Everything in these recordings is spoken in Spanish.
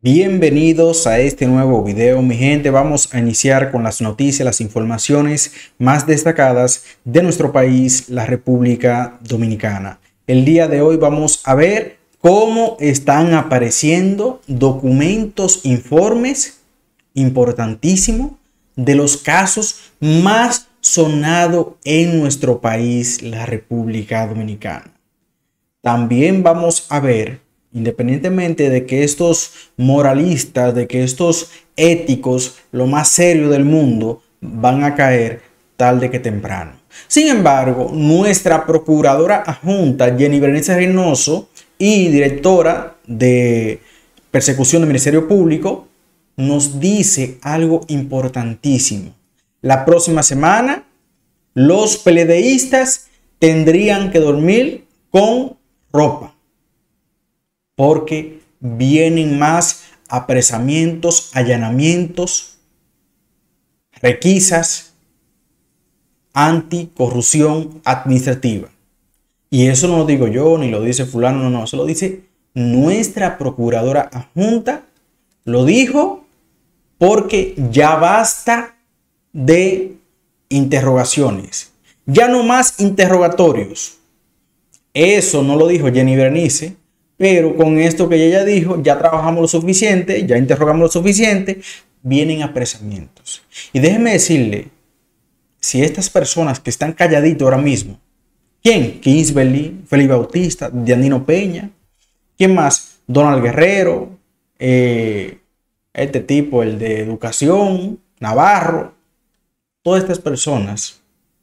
Bienvenidos a este nuevo video, mi gente. Vamos a iniciar con las noticias, las informaciones más destacadas de nuestro país, la República Dominicana. El día de hoy vamos a ver cómo están apareciendo documentos, informes importantísimos de los casos más sonados en nuestro país, la República Dominicana. También vamos a ver, independientemente de que estos moralistas, de que estos éticos, lo más serio del mundo, van a caer tarde que temprano. Sin embargo, nuestra procuradora adjunta, Jenny Berenice Reynoso, y directora de persecución del Ministerio Público, nos dice algo importantísimo. La próxima semana, los PLDistas tendrían que dormir con ropa, porque vienen más apresamientos, allanamientos, requisas, anticorrupción administrativa. Y eso no lo digo yo, ni lo dice fulano, no, eso lo dice nuestra procuradora adjunta. Lo dijo porque ya basta de interrogaciones, ya no más interrogatorios. Eso no lo dijo Jenny Berenice, pero con esto que ella dijo, ya trabajamos lo suficiente, ya interrogamos lo suficiente, vienen apresamientos. Y déjeme decirle, si estas personas que están calladitos ahora mismo, ¿quién? Kingsbury, Felipe Bautista, Diandino Peña, ¿quién más? Donald Guerrero, este tipo, el de Educación, Navarro. Todas estas personas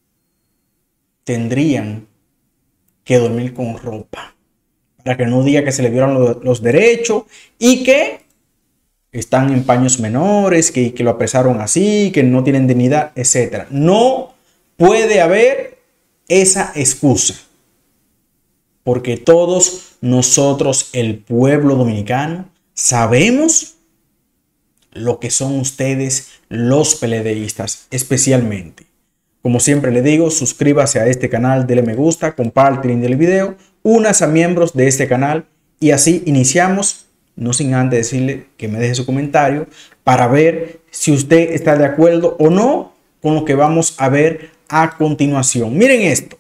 tendrían que dormir con ropa, para que no diga que se le violan los derechos y que están en paños menores, que lo apresaron así, que no tienen dignidad, etc. No puede haber esa excusa, porque todos nosotros, el pueblo dominicano, sabemos lo que son ustedes, los PLDistas, especialmente. Como siempre le digo, suscríbase a este canal, dele me gusta, comparte el video, únase a miembros de este canal y así iniciamos, no sin antes decirle que me deje su comentario para ver si usted está de acuerdo o no con lo que vamos a ver a continuación. Miren esto.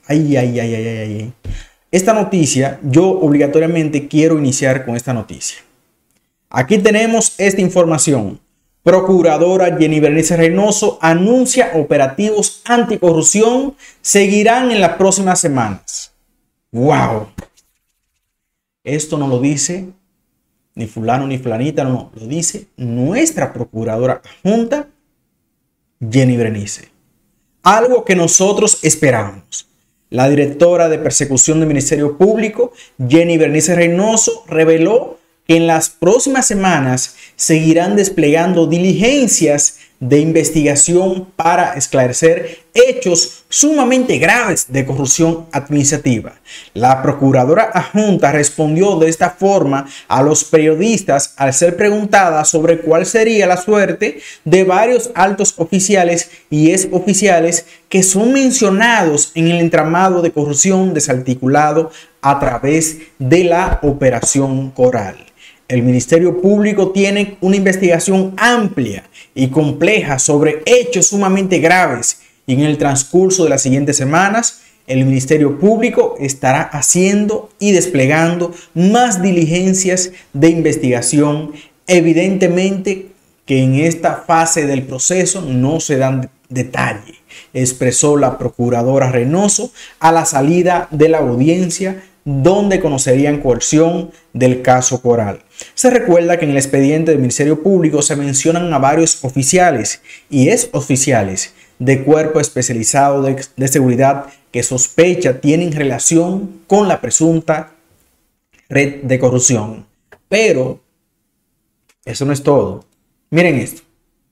Esta noticia, yo obligatoriamente quiero iniciar con esta noticia. Aquí tenemos esta información. Procuradora Jenny Berenice Reynoso anuncia operativos anticorrupción seguirán en las próximas semanas. ¡Wow! Esto no lo dice ni fulano ni flanita, no, lo dice nuestra procuradora adjunta Jenny Berenice. Algo que nosotros esperábamos. La directora de persecución del Ministerio Público, Jenny Berenice Reynoso, reveló que en las próximas semanas seguirán desplegando diligencias de investigación para esclarecer hechos sumamente graves de corrupción administrativa. La procuradora adjunta respondió de esta forma a los periodistas al ser preguntada sobre cuál sería la suerte de varios altos oficiales y exoficiales que son mencionados en el entramado de corrupción desarticulado a través de la Operación Coral. El Ministerio Público tiene una investigación amplia y compleja sobre hechos sumamente graves y en el transcurso de las siguientes semanas el Ministerio Público estará haciendo y desplegando más diligencias de investigación. Evidentemente que en esta fase del proceso no se dan detalles, expresó la procuradora Reynoso a la salida de la audiencia donde conocerían coerción del caso Coral. Se recuerda que en el expediente del Ministerio Público se mencionan a varios oficiales y exoficiales de cuerpo especializado de seguridad que sospecha tienen relación con la presunta red de corrupción. Pero eso no es todo. Miren esto.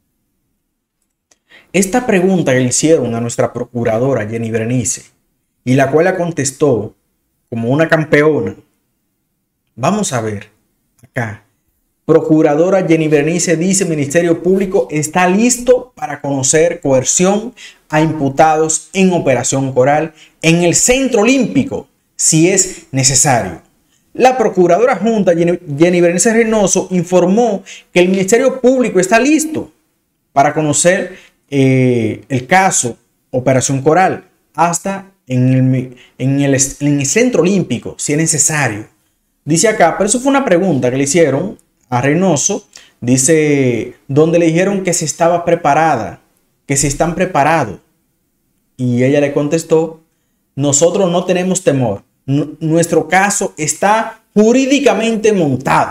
Esta pregunta que le hicieron a nuestra procuradora Jenny Berenice y la cual la contestó como una campeona. Vamos a ver acá. Procuradora Jenny Berenice dice: Ministerio Público está listo para conocer coerción a imputados en Operación Coral en el Centro Olímpico si es necesario. la procuradora adjunta Jenny Berenice Reynoso informó que el Ministerio Público está listo para conocer el caso Operación Coral hasta en el Centro Olímpico, si es necesario. Dice acá, pero eso fue una pregunta que le hicieron a Reynoso, dice, donde le dijeron que se estaba preparada, que se están preparados. Y ella le contestó, nosotros no tenemos temor. Nuestro caso está jurídicamente montado.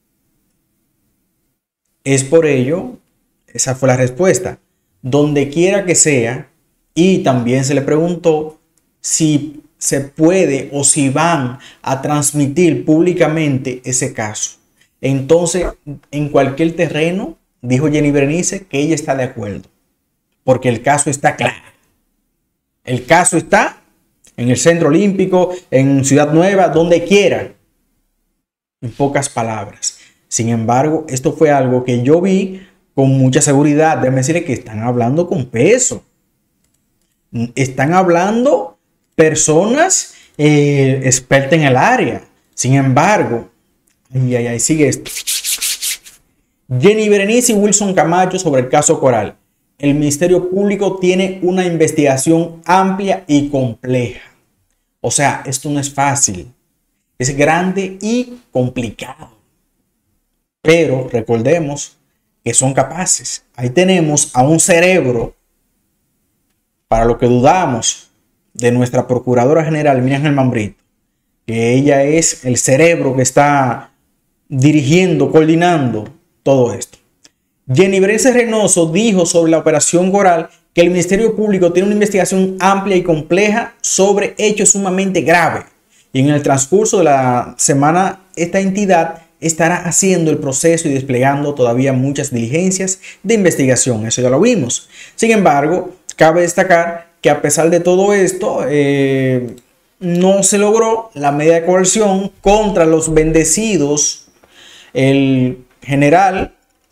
Es por ello, esa fue la respuesta, donde quiera que sea. Y también se le preguntó si se puede o si van a transmitir públicamente ese caso. Entonces, en cualquier terreno, dijo Jenny Berenice que ella está de acuerdo, porque el caso está claro. El caso está en el Centro Olímpico, en Ciudad Nueva, donde quiera. En pocas palabras. Sin embargo, esto fue algo que yo vi con mucha seguridad. Déjenme decirles que están hablando con peso. Están hablando personas expertas en el área. Sin embargo, sigue esto. Jenny Berenice y Wilson Camacho sobre el caso Coral. El Ministerio Público tiene una investigación amplia y compleja. O sea, esto no es fácil. Es grande y complicado. Pero recordemos que son capaces. Ahí tenemos a un cerebro, para lo que dudamos, de nuestra Procuradora General, Miriam Germán Brito, que ella es el cerebro que está dirigiendo, coordinando todo esto. Jenny Berenice Reynoso dijo sobre la Operación Coral que el Ministerio Público tiene una investigación amplia y compleja sobre hechos sumamente graves. Y en el transcurso de la semana, esta entidad estará haciendo el proceso y desplegando todavía muchas diligencias de investigación. Eso ya lo vimos. Sin embargo, cabe destacar que a pesar de todo esto, no se logró la medida de coerción contra los bendecidos, el general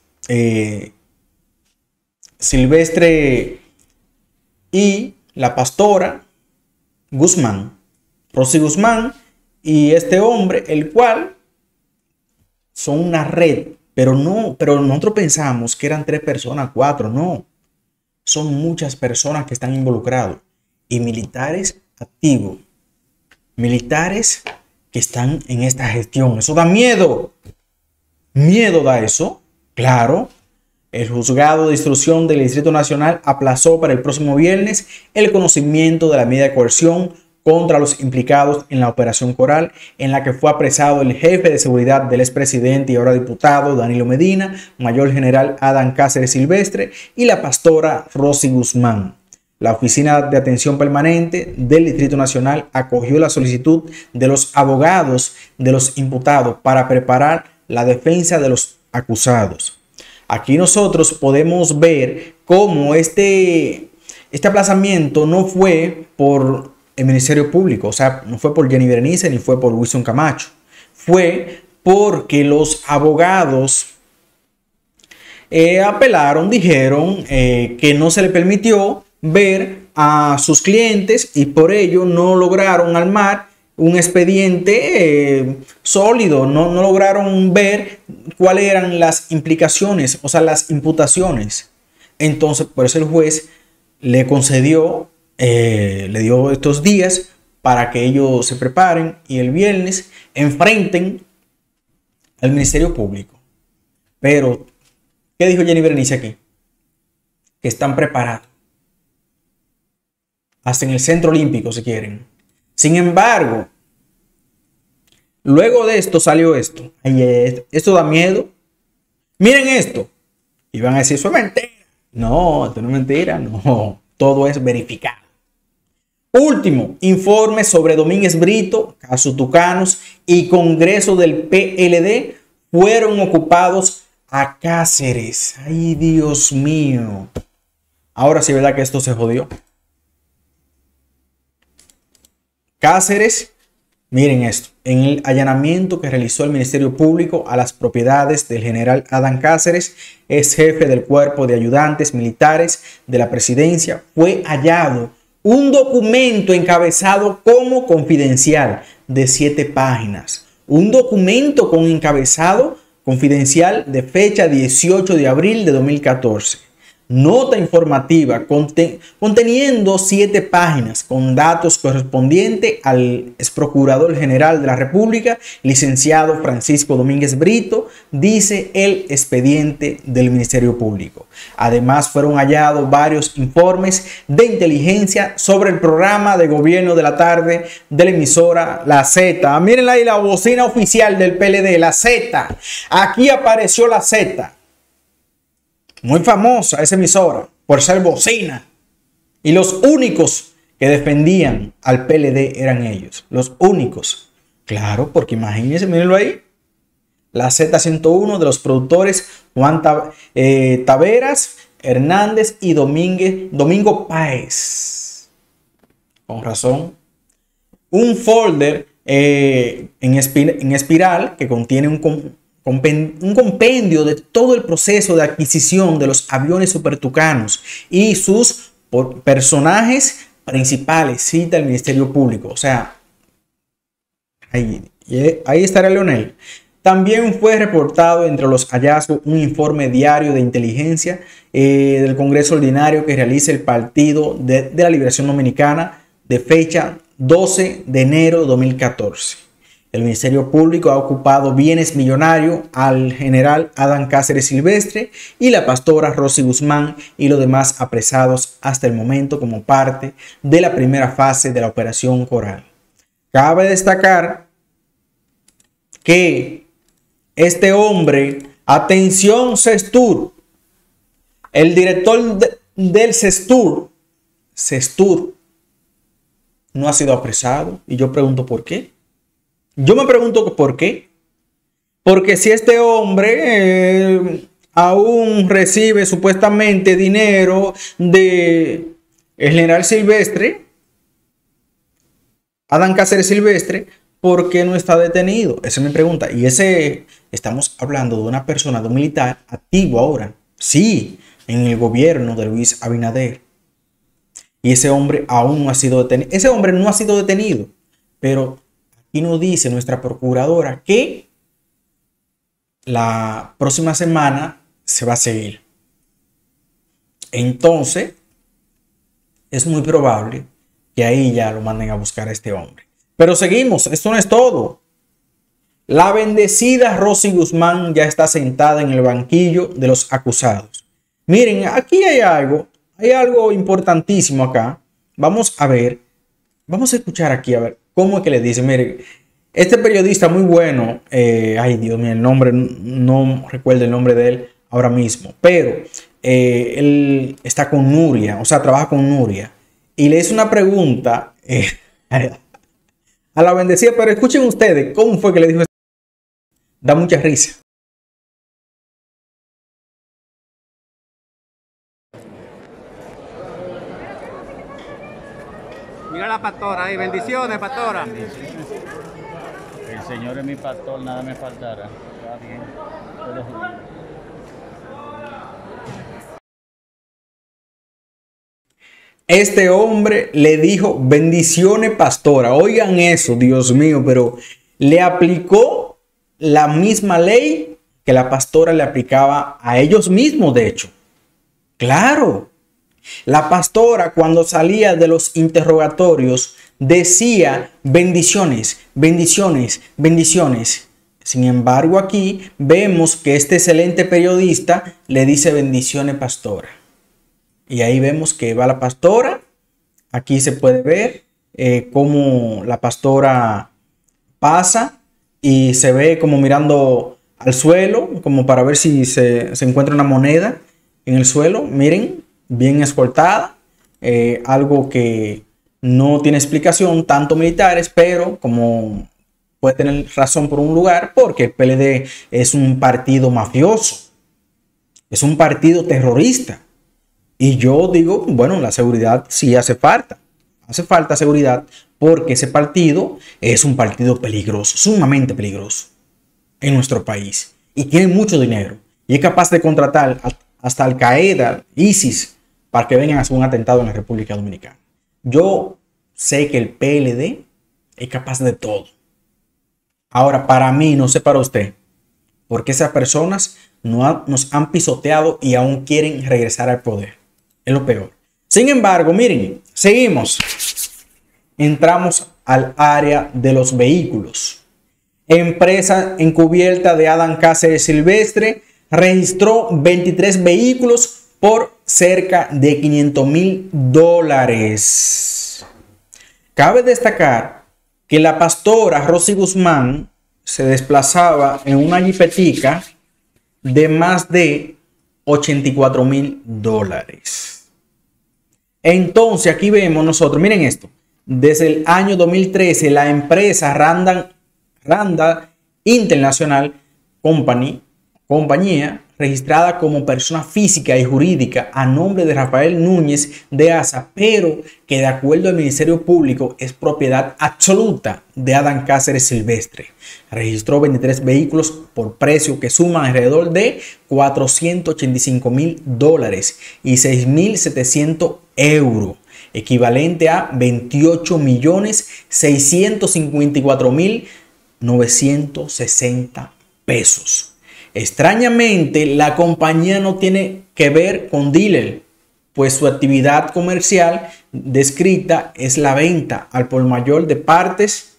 Silvestre y la pastora Guzmán, Rosy Guzmán, y este hombre, el cual son una red, pero nosotros pensamos que eran 3 personas, 4, no. Son muchas personas que están involucrados y militares activos, militares que están en esta gestión. Eso da miedo. Miedo da eso. Claro. El juzgado de instrucción del Distrito Nacional aplazó para el próximo viernes el conocimiento de la medida de coerción contra los implicados en la Operación Coral, en la que fue apresado el jefe de seguridad del expresidente y ahora diputado Danilo Medina, mayor general Adán Cáceres Silvestre y la pastora Rosy Guzmán. La Oficina de Atención Permanente del Distrito Nacional acogió la solicitud de los abogados de los imputados para preparar la defensa de los acusados. Aquí nosotros podemos ver cómo este aplazamiento no fue por el Ministerio Público, o sea, no fue por Jenny Berenice ni fue por Wilson Camacho. Fue porque los abogados apelaron, dijeron que no se le permitió ver a sus clientes y por ello no lograron armar un expediente sólido, no lograron ver cuáles eran las implicaciones, o sea, las imputaciones. Entonces, por eso el juez le concedió, le dio estos días para que ellos se preparen y el viernes enfrenten al Ministerio Público. Pero, ¿qué dijo Jenny Berenice aquí? Que están preparados. Hasta en el Centro Olímpico, si quieren. Sin embargo, luego de esto salió esto. Ay, esto da miedo. Miren esto. Y van a decir, eso es mentira. No, esto no es mentira. No, todo es verificado. Último, informe sobre Domínguez Brito, caso Tucanos y Congreso del PLD fueron ocupados a Cáceres. Ay, Dios mío. Ahora sí, ¿verdad que esto se jodió? Cáceres, miren esto, en el allanamiento que realizó el Ministerio Público a las propiedades del general Adán Cáceres, ex jefe del Cuerpo de Ayudantes Militares de la Presidencia, fue hallado un documento encabezado como confidencial de 7 páginas, un documento con encabezado confidencial de fecha 18 de abril de 2014. Nota informativa conteniendo 7 páginas con datos correspondientes al exprocurador general de la República, licenciado Francisco Domínguez Brito, dice el expediente del Ministerio Público. Además, fueron hallados varios informes de inteligencia sobre el programa de gobierno de la tarde de la emisora La Z. Miren ahí la bocina oficial del PLD, La Z. Aquí apareció La Z. Muy famosa esa emisora por ser bocina. Y los únicos que defendían al PLD eran ellos. Los únicos. Claro, porque imagínense, mírenlo ahí. La Z101 de los productores Juan Taveras, Hernández y Domingo Páez. Con razón. Un folder en espiral que contiene un compendio de todo el proceso de adquisición de los aviones supertucanos y sus personajes principales, cita el Ministerio Público. O sea, ahí estará Leonel. También fue reportado entre los hallazgos un informe diario de inteligencia del Congreso Ordinario que realiza el Partido de la Liberación Dominicana de fecha 12 de enero de 2014. El Ministerio Público ha ocupado bienes millonarios al general Adán Cáceres Silvestre y la pastora Rosy Guzmán y los demás apresados hasta el momento como parte de la primera fase de la Operación Coral. Cabe destacar que este hombre, atención CESTUR, el director del CESTUR no ha sido apresado y yo pregunto por qué. Yo me pregunto por qué. Porque si este hombre aún recibe supuestamente dinero de el general Silvestre, Adán Cáceres Silvestre, ¿por qué no está detenido? Esa es mi pregunta. Y estamos hablando de una persona, de un militar activo ahora. Sí, en el gobierno de Luis Abinader. Y ese hombre aún no ha sido detenido. Ese hombre no ha sido detenido, pero y nos dice nuestra procuradora que la próxima semana se va a seguir. Entonces, es muy probable que ahí ya lo manden a buscar a este hombre. Pero seguimos, esto no es todo. La bendecida Rosy Guzmán ya está sentada en el banquillo de los acusados. Miren, aquí hay algo importantísimo acá. Vamos a ver, vamos a escuchar aquí a ver. ¿Cómo es que le dice? Mire, este periodista muy bueno, ay Dios mío, el nombre, no recuerdo el nombre de él ahora mismo, pero él está con Nuria, o sea, trabaja con Nuria, y le hizo una pregunta a la bendecida, pero escuchen ustedes, ¿cómo fue que le dijo? Da mucha risa. Mira la pastora ahí, bendiciones, pastora. El Señor es mi pastor, nada me faltará. Está bien. Este hombre le dijo, bendiciones, pastora. Oigan eso, Dios mío, pero le aplicó la misma ley que la pastora le aplicaba a ellos mismos, de hecho. Claro. La pastora, cuando salía de los interrogatorios, decía bendiciones, bendiciones, bendiciones. Sin embargo, aquí vemos que este excelente periodista le dice bendiciones, pastora. Y ahí vemos que va la pastora. Aquí se puede ver cómo la pastora pasa y se ve como mirando al suelo, como para ver si se encuentra una moneda en el suelo. Miren. Bien escoltada, algo que no tiene explicación, tanto militares, pero como puede tener razón por un lugar, porque el PLD es un partido mafioso, es un partido terrorista. Y yo digo, bueno, la seguridad sí hace falta seguridad, porque ese partido es un partido peligroso, sumamente peligroso en nuestro país, y tiene mucho dinero, y es capaz de contratar hasta Al Qaeda, ISIS, para que vengan a hacer un atentado en la República Dominicana. Yo sé que el PLD es capaz de todo. Ahora, para mí, no sé para usted, porque esas personas nos han pisoteado y aún quieren regresar al poder. Es lo peor. Sin embargo, miren, seguimos. Entramos al área de los vehículos. Empresa encubierta de Adán Cáceres Silvestre registró 23 vehículos por cerca de $500,000. Cabe destacar que la pastora Rosy Guzmán se desplazaba en una jipetica de más de $84,000. Entonces aquí vemos nosotros, miren esto, desde el año 2013 la empresa Randall International compañía registrada como persona física y jurídica a nombre de Rafael Núñez de Asa, pero que de acuerdo al Ministerio Público es propiedad absoluta de Adán Cáceres Silvestre. Registró 23 vehículos por precio que suman alrededor de $485,000 y 6.700 euros, equivalente a 28.654.960 pesos. Extrañamente, la compañía no tiene que ver con dealer, pues su actividad comercial descrita es la venta al por mayor de partes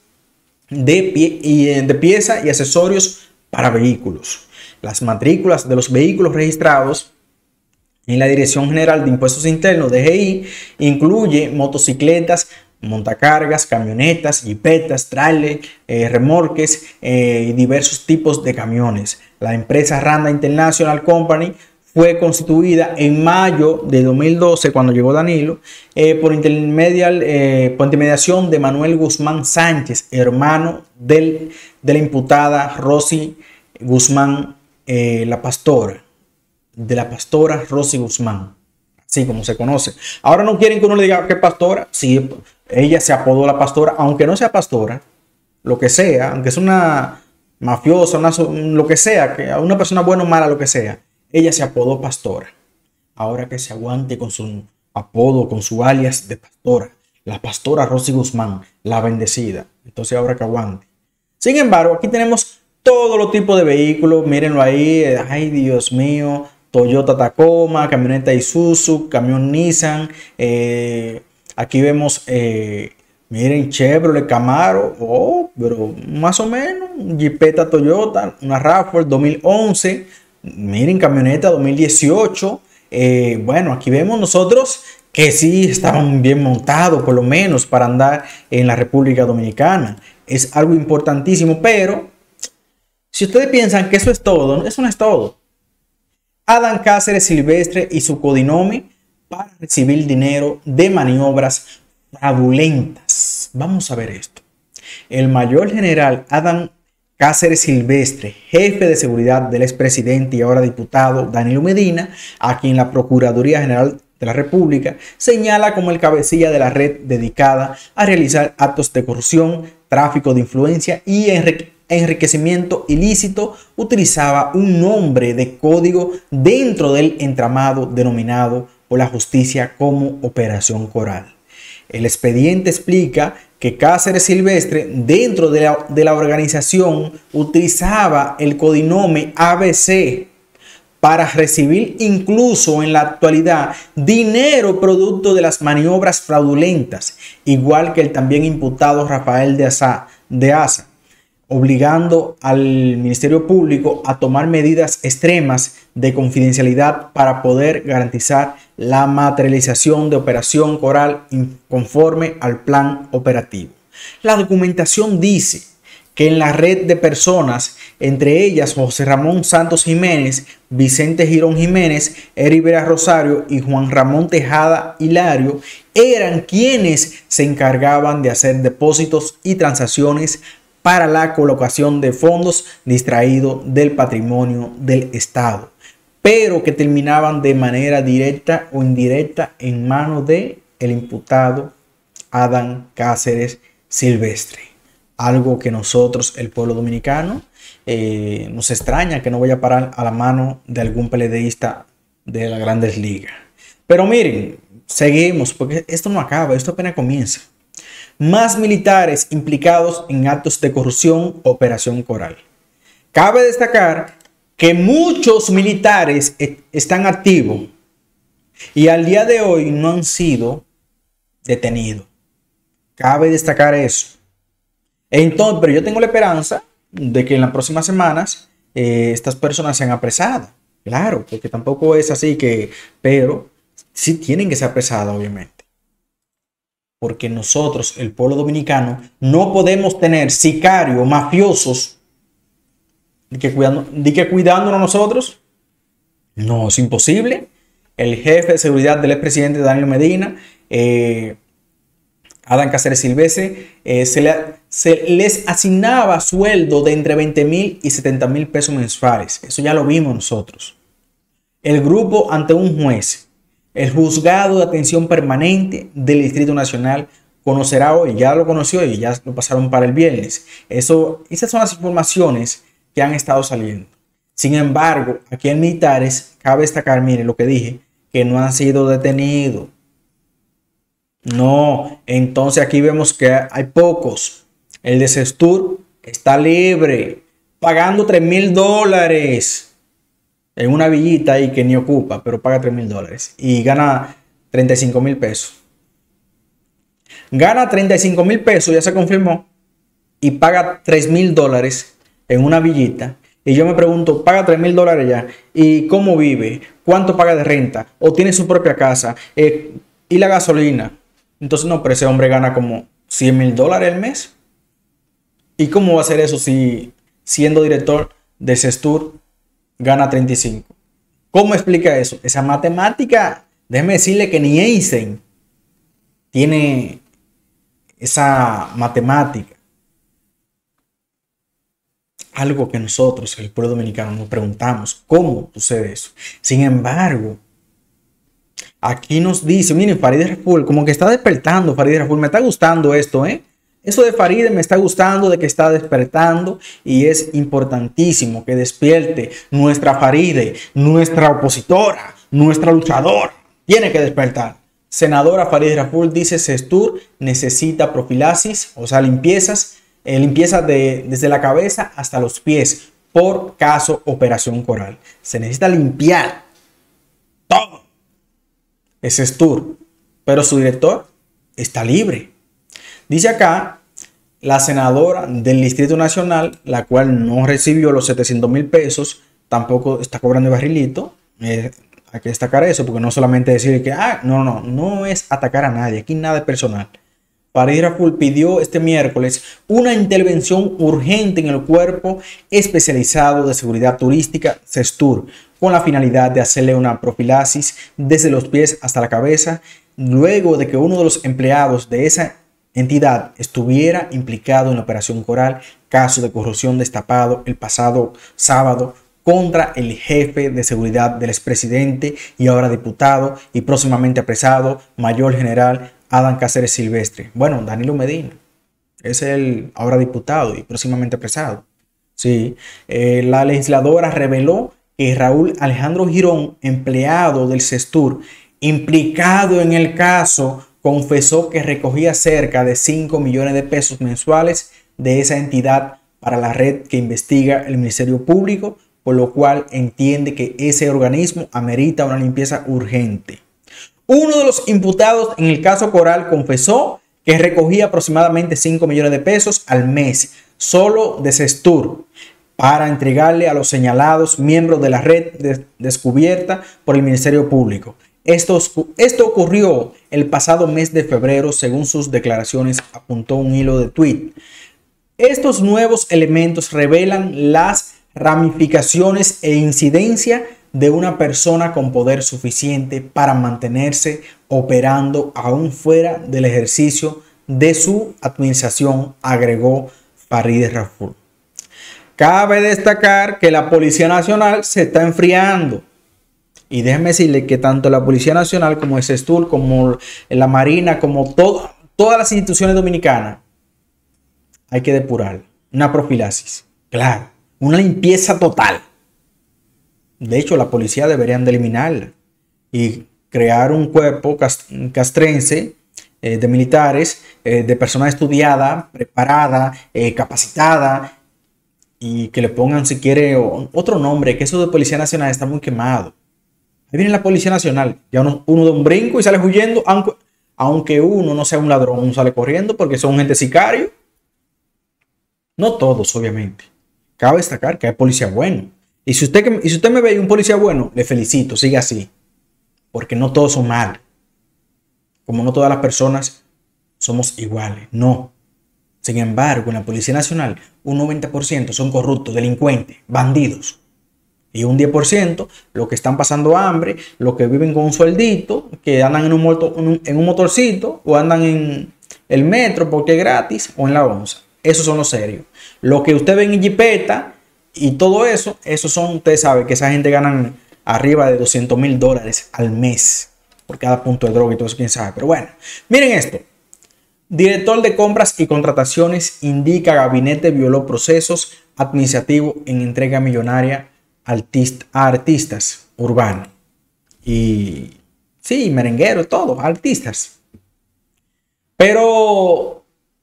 de piezas y accesorios para vehículos. Las matrículas de los vehículos registrados en la Dirección General de Impuestos Internos, DGI, incluye motocicletas, montacargas, camionetas, jipetas, trailers, remolques y diversos tipos de camiones. La empresa Randall International Company fue constituida en mayo de 2012, cuando llegó Danilo, por intermediación de Manuel Guzmán Sánchez, hermano de la imputada Rosy Guzmán, la pastora Rosy Guzmán, así como se conoce. Ahora no quieren que uno le diga que pastora. Sí, ella se apodó la pastora, aunque no sea pastora, lo que sea, aunque es una mafiosa, lo que sea, que una persona buena o mala, lo que sea, ella se apodó pastora. Ahora que se aguante con su apodo, con su alias de pastora, la pastora Rosy Guzmán, la bendecida. Entonces ahora que aguante. Sin embargo, aquí tenemos todos los tipos de vehículos, mírenlo ahí, ay Dios mío, Toyota Tacoma, camioneta Isuzu, camión Nissan, aquí vemos, miren, Chevrolet Camaro, pero más o menos, Jeepeta Toyota, una RAV4 2011, miren, camioneta 2018, bueno, aquí vemos nosotros que sí estaban bien montados, por lo menos para andar en la República Dominicana. Es algo importantísimo, pero si ustedes piensan que eso es todo, eso no es todo. Adán Cáceres Silvestre y su codinome para recibir dinero de maniobras fraudulentas. Vamos a ver esto. El mayor general Adán Cáceres Silvestre, jefe de seguridad del expresidente y ahora diputado Danilo Medina, a quien la Procuraduría General de la República señala como el cabecilla de la red dedicada a realizar actos de corrupción, tráfico de influencia y enriquecimiento ilícito, utilizaba un nombre de código dentro del entramado denominado por la justicia como Operación Coral. El expediente explica que Cáceres Silvestre dentro de la organización utilizaba el codinome ABC para recibir incluso en la actualidad dinero producto de las maniobras fraudulentas, igual que el también imputado Rafael de Asa, obligando al Ministerio Público a tomar medidas extremas de confidencialidad para poder garantizar la materialización de Operación Coral conforme al plan operativo. La documentación dice que en la red de personas, entre ellas José Ramón Santos Jiménez, Vicente Girón Jiménez, Eri Vera Rosario y Juan Ramón Tejada Hilario, eran quienes se encargaban de hacer depósitos y transacciones para la colocación de fondos distraídos del patrimonio del Estado, pero que terminaban de manera directa o indirecta en manos del imputado Adán Cáceres Silvestre. Algo que nosotros, el pueblo dominicano, nos extraña que no vaya a parar a la mano de algún PLDista de las Grandes Ligas. Pero miren, seguimos, porque esto no acaba, esto apenas comienza. más militares implicados en actos de corrupción, Operación Coral. Cabe destacar que muchos militares están activos y al día de hoy no han sido detenidos. Cabe destacar eso. Entonces, pero yo tengo la esperanza de que en las próximas semanas estas personas sean apresadas. Claro, porque tampoco es así pero sí tienen que ser apresadas, obviamente. Porque nosotros, el pueblo dominicano, no podemos tener sicarios, mafiosos, de que cuidándonos a nosotros. No, es imposible. El jefe de seguridad del expresidente Danilo Medina, Adán Cáceres Silvestre, se les asignaba sueldo de entre 20,000 y 70,000 pesos mensuales. Eso ya lo vimos nosotros. El grupo ante un juez, el juzgado de atención permanente del Distrito Nacional, conocerá hoy, ya lo conoció y ya lo pasaron para el viernes. Esas son las informaciones que han estado saliendo. Sin embargo, aquí en militares, cabe destacar, miren lo que dije, que no han sido detenidos. No, entonces aquí vemos que hay pocos. El de Sestur está libre, pagando $3,000 en una villita ahí que ni ocupa, pero paga $3,000 y gana 35,000 pesos. Gana 35,000 pesos, ya se confirmó, y paga $3,000 en una villita. Y yo me pregunto, paga $3,000 ya, ¿y cómo vive? ¿Cuánto paga de renta? ¿O tiene su propia casa? ¿Y la gasolina? Entonces no, pero ese hombre gana como $100,000 al mes. ¿Y cómo va a hacer eso si siendo director de Sestur gana 35? ¿Cómo explica eso? Esa matemática, déjeme decirle que ni Einstein tiene esa matemática. Algo que nosotros, el pueblo dominicano, nos preguntamos, ¿cómo sucede eso? Sin embargo, aquí nos dice, miren, Farideh Raful, como que está despertando Farideh Raful. Me está gustando esto, Eso de Farideh me está gustando, de que está despertando, y es importantísimo que despierte nuestra Farideh, nuestra opositora, nuestra luchadora. Tiene que despertar. Senadora Farideh Raful dice, Sestur necesita profilaxis, o sea, limpieza desde la cabeza hasta los pies por caso Operación Coral. Se necesita limpiar todo. Es Sestur, pero su director está libre. Dice acá la senadora del Distrito Nacional, la cual no recibió los 700,000 pesos, tampoco está cobrando el barrilito. Hay que destacar eso, porque no solamente decir que no es atacar a nadie, aquí nada es personal. Farideh Raful pidió este miércoles una intervención urgente en el Cuerpo Especializado de Seguridad Turística, Sestur, con la finalidad de hacerle una profilaxis desde los pies hasta la cabeza, luego de que uno de los empleados de esa entidad estuviera implicado en la Operación Coral, caso de corrupción destapado el pasado sábado contra el jefe de seguridad del expresidente y ahora diputado y próximamente apresado, mayor general Adán Cáceres Silvestre. Bueno, Danilo Medina es el ahora diputado y próximamente apresado. Sí, la legisladora reveló que Raúl Alejandro Girón, empleado del Sestur, implicado en el caso, confesó que recogía cerca de 5 millones de pesos mensuales de esa entidad para la red que investiga el Ministerio Público, por lo cual entiende que ese organismo amerita una limpieza urgente. Uno de los imputados en el caso Coral confesó que recogía aproximadamente 5 millones de pesos al mes solo de Sestur para entregarle a los señalados miembros de la red descubierta por el Ministerio Público. Esto ocurrió el pasado mes de febrero, según sus declaraciones, apuntó un hilo de tweet. Estos nuevos elementos revelan las ramificaciones e incidencia de una persona con poder suficiente para mantenerse operando aún fuera del ejercicio de su administración, agregó Farideh Raful. Cabe destacar que la Policía Nacional se está enfriando. Y déjenme decirle que tanto la Policía Nacional como el Sestur, como la Marina, como todas las instituciones dominicanas, hay que depurar. Una profilaxis, claro, una limpieza total. De hecho, la policía deberían de eliminarla y crear un cuerpo castrense de militares, de personas estudiada, preparada, capacitada, y que le pongan, si quiere, otro nombre, que eso de Policía Nacional está muy quemado. Ahí viene la Policía Nacional, ya uno da un brinco y sale huyendo, aunque uno no sea un ladrón, uno sale corriendo porque son gente sicario. No todos, obviamente. Cabe destacar que hay policía bueno. Y si usted me ve y un policía bueno, le felicito, siga así. Porque no todos son malos. Como no todas las personas somos iguales. No. Sin embargo, en la Policía Nacional, un 90% son corruptos, delincuentes, bandidos. Y un 10% los que están pasando hambre, los que viven con un sueldito, que andan en un motorcito o andan en el metro porque es gratis o en la onza. Esos son los serios. Lo que usted ve en jipeta y todo eso, esos son, usted sabe que esa gente ganan arriba de $200,000 al mes por cada punto de droga y todo eso, quién sabe. Pero bueno, miren esto. Director de compras y contrataciones indica gabinete violó procesos administrativos en entrega millonaria a artistas urbanos. Y sí, merengueros, todo, artistas. Pero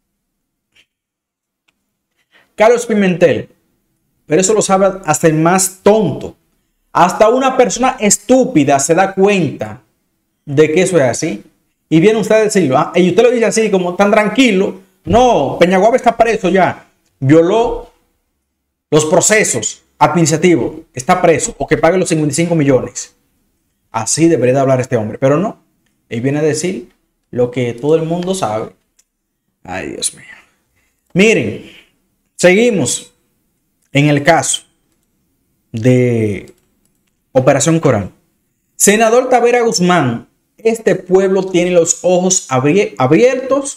Carlos Pimentel, pero eso lo sabe hasta el más tonto. Hasta una persona estúpida se da cuenta de que eso es así. Y viene usted a decirlo. Y usted lo dice así, como tan tranquilo. No, Peñaguaba está preso ya. Violó los procesos administrativos. Está preso. O que pague los 55 millones. Así debería de hablar este hombre. Pero no. Él viene a decir lo que todo el mundo sabe. Ay, Dios mío. Miren. Seguimos en el caso de Operación Coral. Senador Tavera Guzmán, este pueblo tiene los ojos abiertos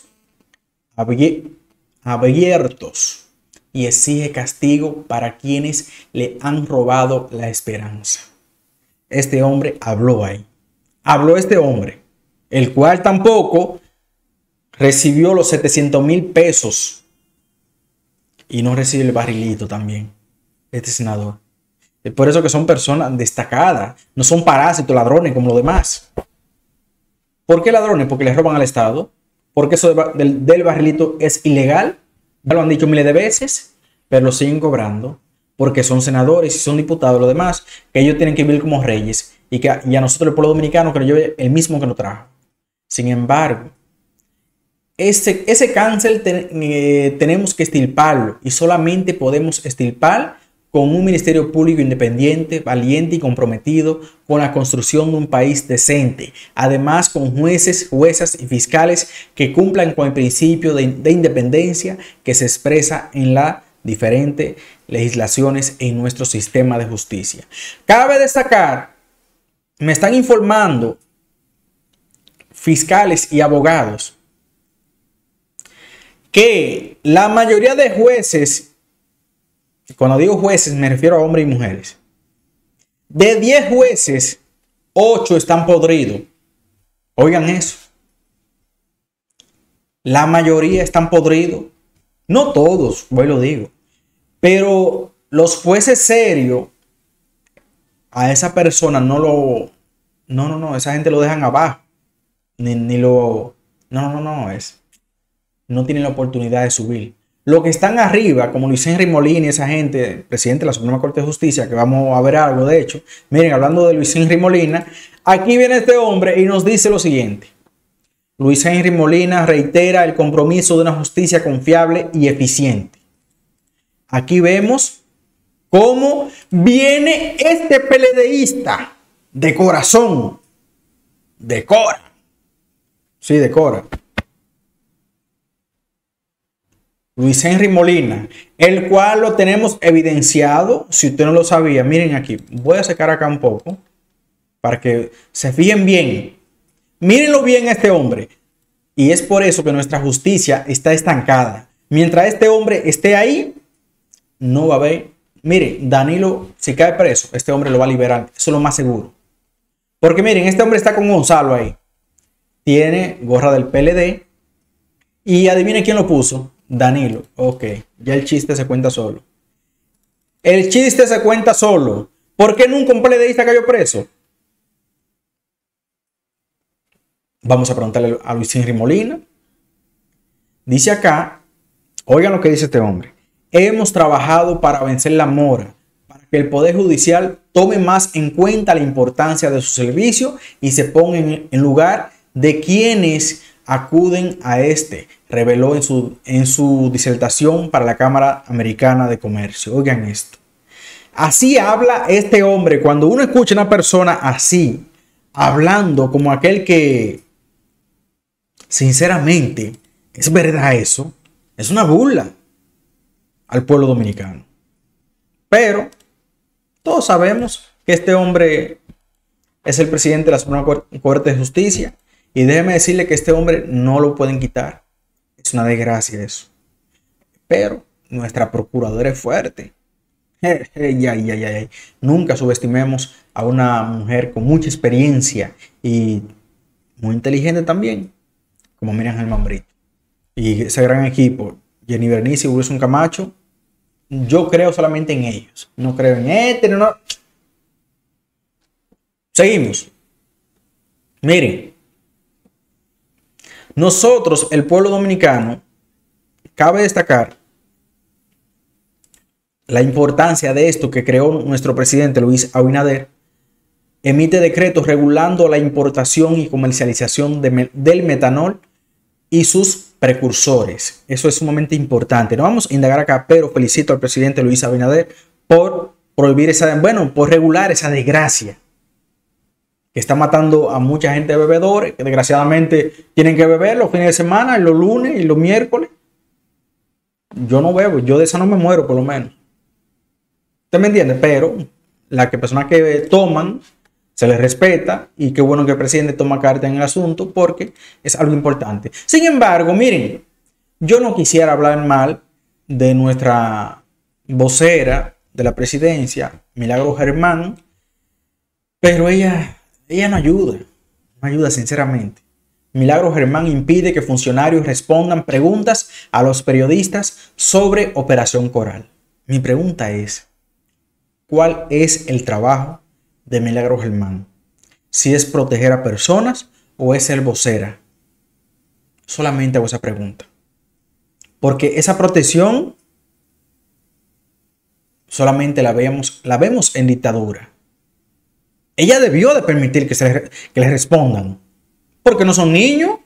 y exige castigo para quienes le han robado la esperanza. Este hombre habló ahí. Habló este hombre, el cual tampoco recibió los 700,000 pesos. Y no recibe el barrilito también, este senador. Es por eso que son personas destacadas. No son parásitos, ladrones como los demás. ¿Por qué ladrones? Porque les roban al Estado. Porque eso del barrilito es ilegal. Ya lo han dicho miles de veces. Pero lo siguen cobrando. Porque son senadores y son diputados. Los demás, que ellos tienen que vivir como reyes. Y a nosotros, el pueblo dominicano, que nos lleve el mismo que nos trajo. Sin embargo, ese cáncer tenemos que extirparlo y solamente podemos extirpar con un ministerio público independiente, valiente y comprometido con la construcción de un país decente. Además, con jueces, juezas y fiscales que cumplan con el principio de independencia que se expresa en las diferentes legislaciones en nuestro sistema de justicia. Cabe destacar, me están informando fiscales y abogados que la mayoría de jueces, cuando digo jueces me refiero a hombres y mujeres, de 10 jueces, 8 están podridos. Oigan eso. La mayoría están podridos. No todos, pues lo digo. Pero los jueces serios, a esa persona no, esa gente lo dejan abajo. No tienen la oportunidad de subir. Los que están arriba, como Luis Henry Molina y esa gente, presidente de la Suprema Corte de Justicia, que vamos a ver algo de hecho. Miren, hablando de Luis Henry Molina, aquí viene este hombre y nos dice lo siguiente. Luis Henry Molina reitera el compromiso de una justicia confiable y eficiente. Aquí vemos cómo viene este PLDista de corazón. De Cora. Sí, de Cora. Luis Henry Molina, el cual lo tenemos evidenciado. Si usted no lo sabía, miren aquí. Voy a sacar acá un poco para que se fijen bien. Mírenlo bien a este hombre. Y es por eso que nuestra justicia está estancada. Mientras este hombre esté ahí, no va a haber. Mire, Danilo, si cae preso, este hombre lo va a liberar. Eso es lo más seguro. Porque miren, este hombre está con Gonzalo ahí. Tiene gorra del PLD. Y adivinen quién lo puso. Danilo. Ok, ya el chiste se cuenta solo. El chiste se cuenta solo. ¿Por qué nunca un PLDista cayó preso? Vamos a preguntarle a Luis Henry Molina. Dice acá, oigan lo que dice este hombre. Hemos trabajado para vencer la mora, para que el Poder Judicial tome más en cuenta la importancia de su servicio y se ponga en lugar de quienes acuden a este, reveló en su disertación para la Cámara Americana de Comercio. Oigan esto. Así habla este hombre. Cuando uno escucha a una persona así, hablando como aquel que, sinceramente, es verdad eso, es una burla al pueblo dominicano. Pero todos sabemos que este hombre es el presidente de la Suprema Corte de Justicia. Y déjeme decirle que este hombre no lo pueden quitar. Es una desgracia eso. Pero nuestra procuradora es fuerte. Nunca subestimemos a una mujer con mucha experiencia y muy inteligente también, como Miriam Germán Brito. Y ese gran equipo, Jenny Bernice y Wilson Camacho, yo creo solamente en ellos. No creo en este, no. Seguimos. Miren. Nosotros, el pueblo dominicano, cabe destacar la importancia de esto que creó nuestro presidente Luis Abinader. Emite decretos regulando la importación y comercialización del metanol y sus precursores. Eso es sumamente importante. No vamos a indagar acá, pero felicito al presidente Luis Abinader por prohibir por regular esa desgracia que está matando a mucha gente de bebedores, que desgraciadamente tienen que beber los fines de semana, y los lunes y los miércoles. Yo no bebo, yo de esa no me muero por lo menos. ¿Usted me entiende? Pero las personas que toman, se les respeta y qué bueno que el presidente toma carta en el asunto porque es algo importante. Sin embargo, miren, yo no quisiera hablar mal de nuestra vocera de la presidencia, Milagros Germán, pero ella no ayuda sinceramente. Milagros Germán impide que funcionarios respondan preguntas a los periodistas sobre Operación Coral. Mi pregunta es, ¿cuál es el trabajo de Milagros Germán? ¿Si es proteger a personas o es ser vocera? Solamente hago esa pregunta. Porque esa protección solamente la vemos en dictadura. Ella debió de permitir que le respondan, porque no son niños.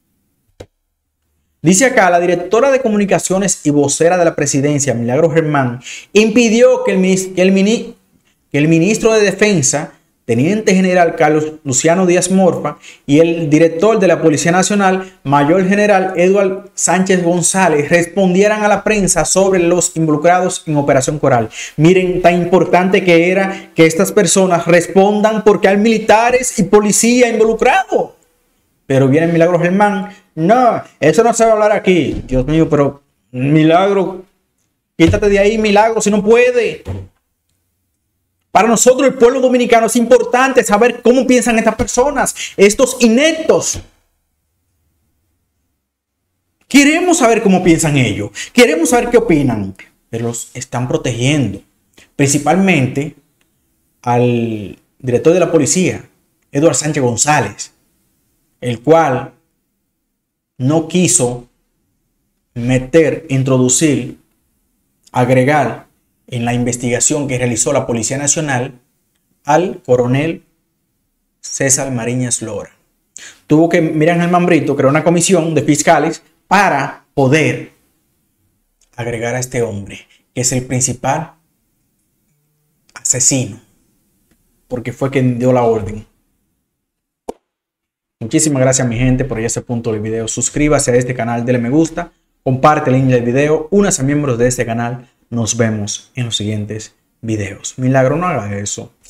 Dice acá, la directora de comunicaciones y vocera de la presidencia, Milagros Germán, impidió que el ministro de Defensa, Teniente General Carlos Luciano Díaz Morfa, y el director de la Policía Nacional, Mayor General Eduardo Sánchez González, respondieran a la prensa sobre los involucrados en Operación Coral. Miren, tan importante que era que estas personas respondan porque hay militares y policía involucrados. Pero viene Milagros Germán. No, eso no se va a hablar aquí. Dios mío, pero Milagro, quítate de ahí, Milagro, si no puede. Para nosotros, el pueblo dominicano, es importante saber cómo piensan estas personas, estos ineptos. Queremos saber cómo piensan ellos, queremos saber qué opinan, pero los están protegiendo. Principalmente al director de la policía, Eduardo Sánchez González, el cual no quiso introducir, agregar en la investigación que realizó la Policía Nacional al coronel César Mariñas Lora. Tuvo que Miriam Germán Brito crear una comisión de fiscales para poder agregar a este hombre, que es el principal asesino, porque fue quien dio la orden. Muchísimas gracias, mi gente, por este punto del video. Suscríbase a este canal, denle me gusta, comparte el link del video, únase a miembros de este canal. Nos vemos en los siguientes videos. Milagro, no haga eso.